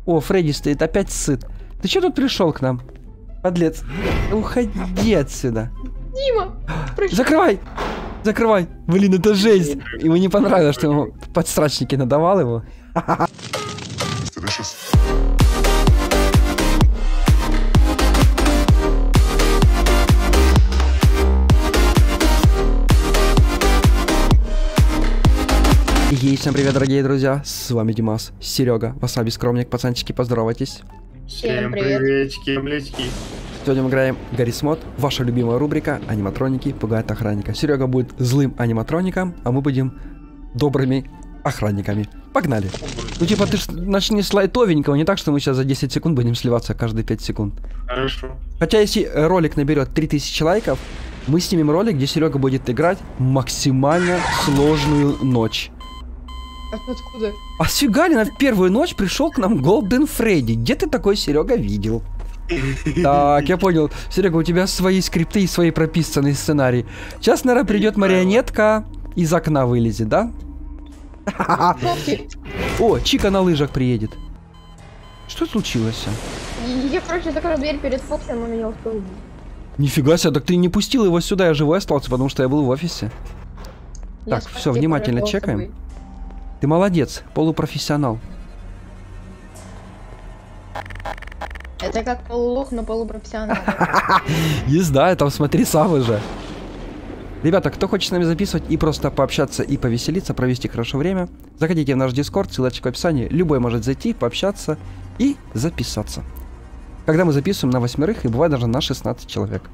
О, Фредди стоит, опять сыт. Ты что тут пришел к нам? Подлец. Уходи отсюда. Дима! Закрывай! Закрывай! Блин, это жесть! Ему не понравилось, что ему подстрачники надавал его. И всем привет, дорогие друзья, с вами Димас, Серега, Васаби Скромник, пацанчики, поздоровайтесь. Всем приветики, млечки. Сегодня мы играем Гаррис Мод, ваша любимая рубрика «Аниматроники пугают охранника». Серега будет злым аниматроником, а мы будем добрыми охранниками. Погнали! Ну типа ты начни с лайтовенького, не так, что мы сейчас за 10 секунд будем сливаться каждые 5 секунд. Хорошо. Хотя если ролик наберет 3000 лайков, мы снимем ролик, где Серега будет играть максимально сложную ночь. Откуда? А сфига ли на первую ночь пришел к нам Голден Фредди? Где ты такой, Серега, видел? Так, я понял. Серега, у тебя свои скрипты и свои прописанные сценарии. Сейчас, наверное, придет марионетка, из окна вылезет, да? О, Чика на лыжах приедет. Что случилось? Я, короче, закрыл дверь перед Фоксом, он меня успел убить. Нифига себе, так ты не пустил его сюда, я живой остался, потому что я был в офисе. Так, все, внимательно чекаем. Ты молодец, полупрофессионал. Это как полулох, но полупрофессионал. Езда, там смотри сам уже. Ребята, кто хочет с нами записывать и просто пообщаться и повеселиться, провести хорошо время, заходите в наш Дискорд, ссылочка в описании. Любой может зайти, пообщаться и записаться. Когда мы записываем на 8 и бывает даже на 16 человек.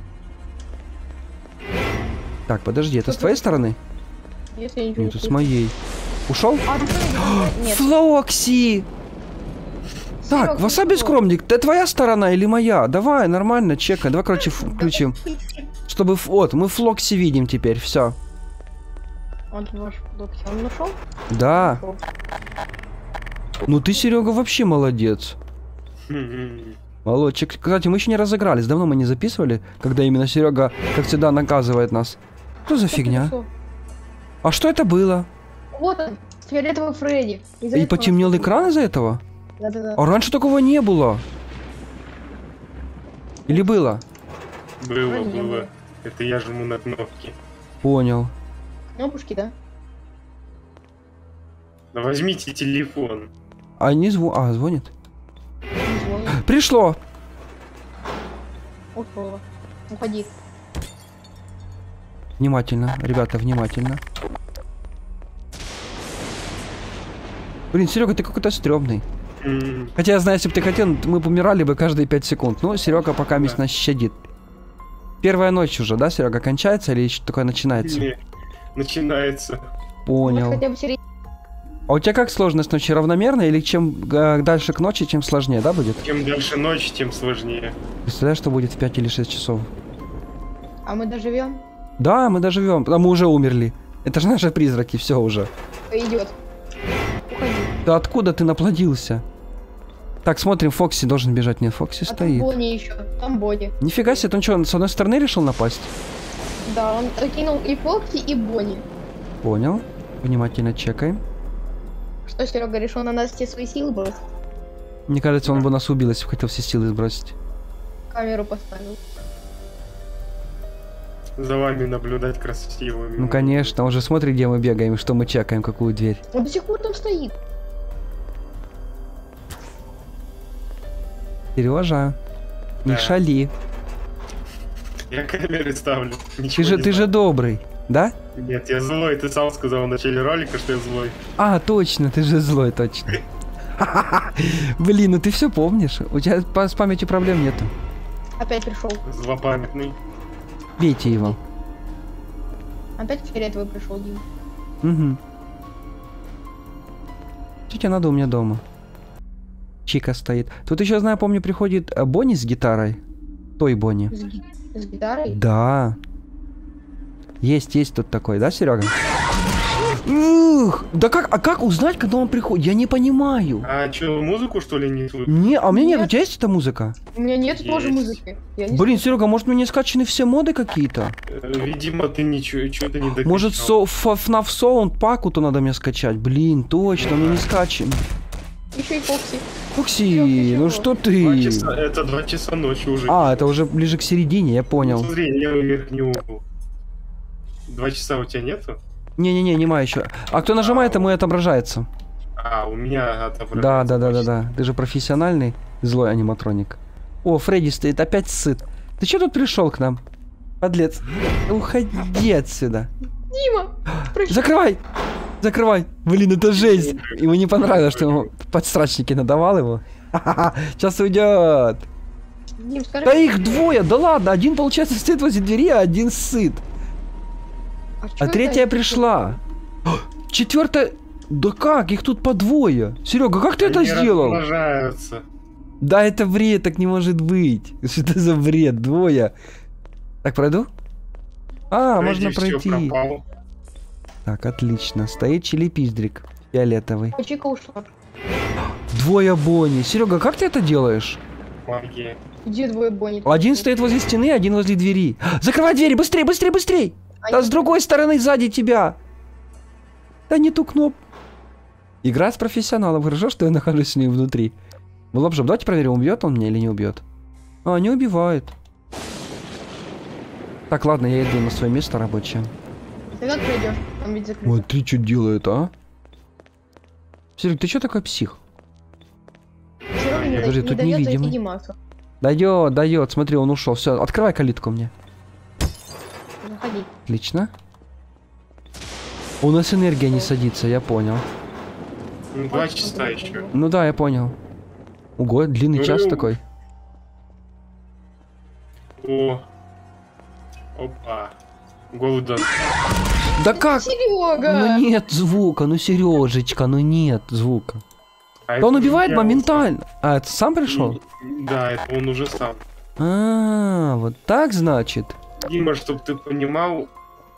Так, подожди, это с твоей стороны? Нет, это с моей. Ушел? Нет. Флокси! Так, Васаби Скромник, это твоя сторона или моя? Давай, нормально, чекай. Давай, короче, включим. Чтобы... Вот, мы Флокси видим теперь, все. Вот ваш Флокси, он нашел? Да. Ну ты, Серега, вообще молодец. Молодчик. Кстати, мы еще не разыгрались. Давно мы не записывали, когда именно Серега, как всегда, наказывает нас. Что за фигня? А что это было? Вот он, фиолетовый Фредди. И потемнел экран из-за этого? Да-да-да. А раньше такого не было. Или было? Было. Это я жму на кнопки. Понял. Кнопушки, да? Да возьмите телефон. А не звонит? Не звонит. Пришло! Ушло. Уходи. Внимательно, ребята, внимательно. Блин, Серега, ты какой-то стрёмный. Хотя я знаю, если бы ты хотел, мы помирали бы каждые 5 секунд. Ну, Серега пока месть нас щадит. Первая ночь уже, да, Серега, кончается или еще такое начинается? Не, начинается. Понял. Хотя бы А у тебя как сложность ночи равномерная или чем дальше к ночи, тем сложнее, да, будет? Чем дальше ночь, тем сложнее. Представляешь, что будет в 5 или 6 часов? А мы доживем? Да, мы доживем, а мы уже умерли. Это же наши призраки, все уже. Идет. Уходи. Да откуда ты наплодился? Так, смотрим, Фокси должен бежать. Нет, Фокси А стоит. там Бонни еще. Там Бонни. Нифига себе, он что, с одной стороны решил напасть? Да, он кинул и Фокси, и Бонни. Понял. Внимательно чекаем. Что, Серега, решил на нас все свои силы бросить? Мне кажется, он бы нас убил, если бы хотел все силы сбросить. Камеру поставил. За вами наблюдать красивыми. Ну конечно, он же смотрит, где мы бегаем и что мы чекаем, какую дверь. Он до сих пор там стоит. Сережа, не Да. шали. Я камеры ставлю. Ничего Ты не же знаю. добрый, да? Нет, я злой. Ты сам сказал в начале ролика, что я злой. А, точно, ты же злой, точно. Блин, ну ты все помнишь. У тебя с памятью проблем нету. Опять пришел. Злопамятный. Бейте его. Опять фиолетовый пришел, Дим. Угу. Что тебе надо у меня дома? Чика стоит. Тут еще, знаю, помню, приходит Бонни с гитарой. Той Бонни. С гитарой? Да. Есть тут такой, да, Серега? Ух, да как узнать, когда он приходит? Я не понимаю. А что, музыку что ли не слышишь? Не, а у меня нет, у Нет. тебя есть эта музыка? У меня нет Есть. тоже музыки. Я не Блин, Серега, может, у меня не скачаны все моды какие-то? Видимо, ты ничего, что-то не докачал. Может, FNAF Sound Pack-то надо мне скачать? Блин, точно, у меня не скачан. Еще и Фокси. Фокси, ну что 2 ты? часа, это 2 часа ночи уже. А, это уже ближе к середине, я понял. Смотри, левый верхний угол. 2 часа у тебя нету? Не-не-не, нема еще. А кто нажимает, тому и отображается. А, у меня отображается. Да. Ты же профессиональный злой аниматроник. О, Фредди стоит, опять сыт. Ты что тут пришел к нам? Подлец. Уходи отсюда. Дима! Прощай. Закрывай! Закрывай! Блин, это жесть! Ему не понравилось, что ему подстрачники надавал его. Сейчас уйдет. Дим, скажи... Да их двое, да ладно, один, получается, стоит возле двери, а один сыт. чё А это? третья пришла. Четвертая... Да как? Их тут по двое. Серега, как ты это Они сделал? размножаются. Да это бред, так не может быть. Что это за бред? Двое. Так, пройду? А, Фредди можно всё пройти. пропал. Так, отлично. Стоит чили-пиздрик. Фиолетовый. Чика ушла. Двое Бонни. Серега, как ты это делаешь? Магия. Где двое Бонни? Один стоит возле стены, один возле двери. Закрывай двери, быстрее, быстрее, быстрее! Да с другой стороны, сзади тебя. Да не ту кнопку. Игра с профессионалом. Хорошо, что я нахожусь с ним внутри. Лобжоп, давайте проверим, убьет он меня или не убьет. А, не убивает. Так, ладно, я иду на свое место рабочее. Ты как пройдешь? Там ведь закрыто. Вот ты что делает, а? Серег, ты что такой псих? Серёга не Подожди, дает- тут не дает невидимый. зайти Димасу. Дает, смотри, он ушел. Все, открывай калитку мне. Заходи. Отлично. У нас энергия не садится, я понял. Ну, 2 часа еще. Ну да, я понял. Ого, длинный час такой. О. Опа. Голден. Да как? Серега! Ну нет звука, ну Сережечка, ну нет звука. А Да он это убивает я моментально. А, это сам пришел? Да, это он уже сам. А, вот так значит. Дима, чтобы ты понимал,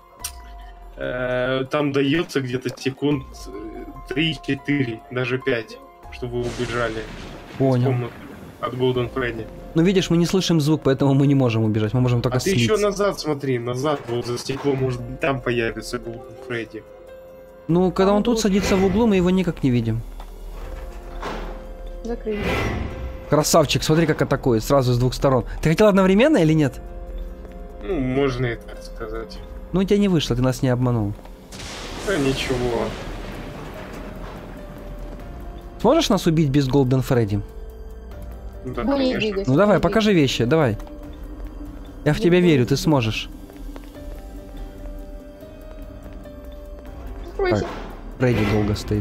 там дается где-то секунд 3-4, даже 5, чтобы вы убежали из Понял. комнаты от Golden Freddy. Ну видишь, мы не слышим звук, поэтому мы не можем убежать, мы можем только А ты еще слиться. назад смотри, назад, вот за стеклом, может быть, там появится Golden Freddy. Ну, когда он тут садится в углу, мы его никак не видим. Закрыли. Красавчик, смотри, как атакует, сразу с двух сторон. Ты хотел одновременно или нет? Ну, можно и так сказать. Ну, у тебя не вышло, ты нас не обманул. Да ничего. Сможешь нас убить без Golden Freddy? Ну, да, Бонни конечно. двигайся. Ну давай, покажи вещи, давай. Я в тебя верю, ты сможешь. Откройся. Так. Фредди долго стоит.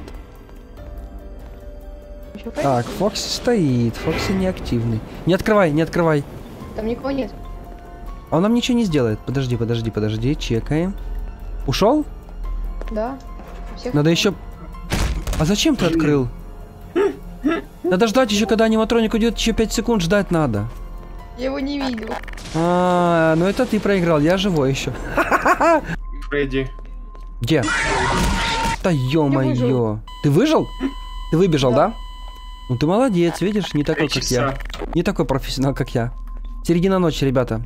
Ещё Фредди? Так, Фокси стоит, Фокси неактивный. Не открывай, не открывай. Там никого нет. А он нам ничего не сделает. Подожди, чекаем. Ушел? Да. Всех Надо еще... А зачем ты открыл? Надо ждать еще, когда аниматроник уйдет, еще 5 секунд ждать надо. Я его не видел. А, ну это ты проиграл, я живой еще. Фредди. Где? Да ё-моё. выжил. Ты выжил? Ты выбежал, Да. да? Ну ты молодец, видишь, не такой, 3 как я. часа. Не такой профессионал, как я. Середина ночи, ребята.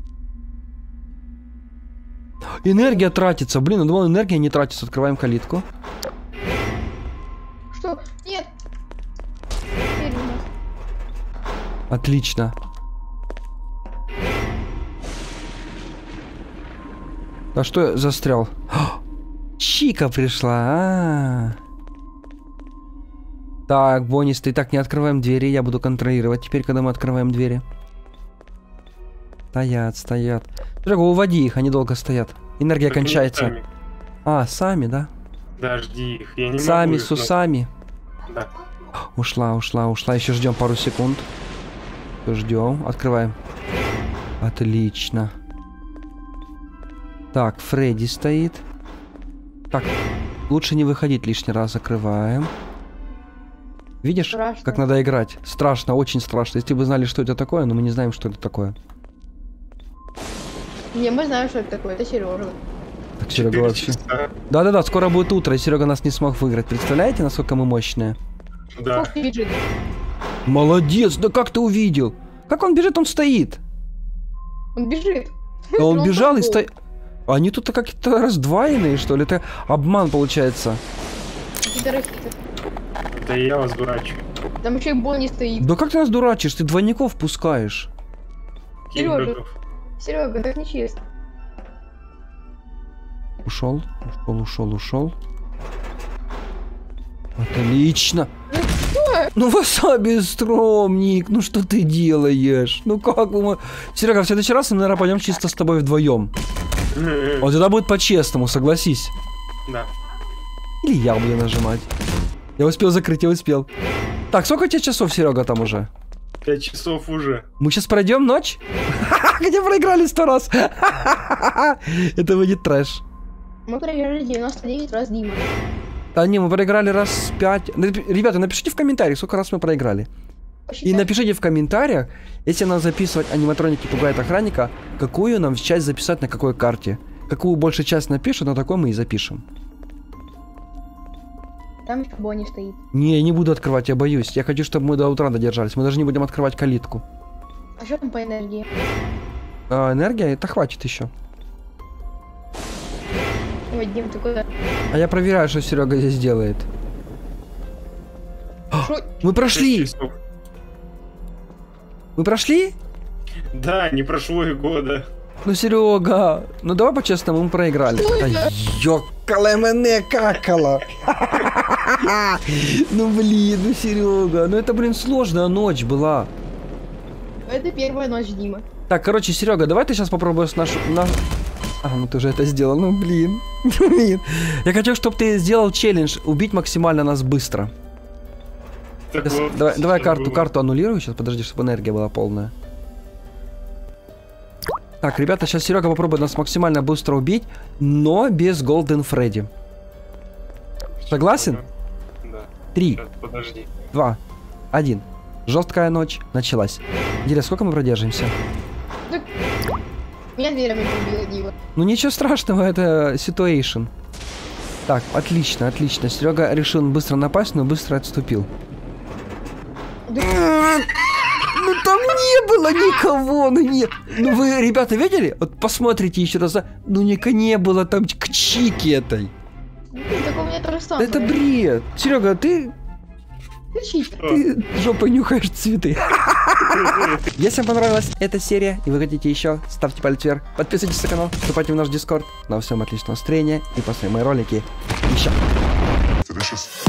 Энергия тратится. Блин, я думал, энергия не тратится. Открываем калитку. Что? Нет. Теперь у нас. Отлично. А что я застрял? Чика пришла. Так, Бонни стоит. Так, не открываем двери. Я буду контролировать теперь, когда мы открываем двери. Стоят. Серега, уводи их, они долго стоят. Энергия Так они кончается. сами. А, сами, да? Да, жди их. Я не Сами, могу их, с но- усами. Да. Ушла. Еще ждем пару секунд. Ждем. Открываем. Отлично. Так, Фредди стоит. Так, лучше не выходить лишний раз. Закрываем. Видишь, Страшно. как надо играть? Страшно, очень страшно. Если бы знали, что это такое, но мы не знаем, что это такое. Не, мы знаем, что это такое. Это Сережа. Так, Серега 4 вообще... часа. Да-да-да, скоро будет утро, и Серега нас не смог выиграть. Представляете, насколько мы мощные? Да. Фокси бежит. Молодец, да как ты увидел? Как он бежит, он стоит. Он бежит. А он Он бежал и там был. стоит. Они тут как-то раздвоенные, что ли? Это обман получается. Какие-то ракеты. Да я вас дурачу. Там еще и бон не стоит. Да как ты нас дурачишь? Ты двойников пускаешь. Серёжа. Киборгов. Серега, так нечестно. Ушел, ушел. Отлично. Ну, васаби, стромник, ну что ты делаешь? Ну как вы... Серега, в следующий раз мы, наверное, пойдем чисто с тобой вдвоем. Вот тогда будет по-честному, согласись. Да. Или я буду нажимать. Я успел закрыть, я успел. Так, сколько тебе часов, Серега, там уже? 5 часов уже. Мы сейчас пройдем ночь? Где проиграли 100 раз? Это будет трэш. Мы проиграли 99 раз, Дима. Да не, мы проиграли раз 5. Ребята, напишите в комментариях, сколько раз мы проиграли. И напишите в комментариях, если нам записывать аниматроники пугает охранника, какую нам часть записать на какой карте. Какую больше часть напишут, на такой мы и запишем. Там еще бон не стоит. Не, я не буду открывать, я боюсь. Я хочу, чтобы мы до утра додержались. Мы даже не будем открывать калитку. А что там по энергии? А, энергия, это хватит еще. Ой, Дим, ты куда? А я проверяю, что Серега здесь делает. Шо? Мы прошли! 6 часов. Мы прошли? Да, не прошло и года. Ну, Серега, ну давай по-честному, мы проиграли. Что Да это? ёкала мене какала. Ну блин, ну Серега, ну это, блин, сложная ночь была. Это первая ночь, Дима. Так, короче, Серега, давай ты сейчас попробуешь нашу... А, ну ты уже это сделал, ну блин. Блин. Я хочу, чтобы ты сделал челлендж убить максимально нас быстро. Так Сейчас, вот, давай сейчас было. карту аннулирую, сейчас подожди, чтобы энергия была полная. Так, ребята, сейчас Серега попробует нас максимально быстро убить, но без Golden Freddy. Согласен? Да. 3, Сейчас, подожди. 2, 1. Жесткая ночь началась. Диля, сколько мы продержимся? Меня дверями убила, Дима. Ну ничего страшного, это ситуэйшн. Так, отлично, отлично. Серега решил быстро напасть, но быстро отступил. Да, Ну там не было никого, ну нет. Ну вы, ребята, видели? Вот посмотрите еще раз. Ну не было там к чики этой. так у меня то же самое. Это бред. Серега, ты Кричите. жопой нюхаешь цветы. Если вам понравилась эта серия и вы хотите еще, ставьте палец вверх, подписывайтесь на канал, вступайте в наш дискорд. На всем отличного настроения и посмотрим мои ролики еще. Delicious.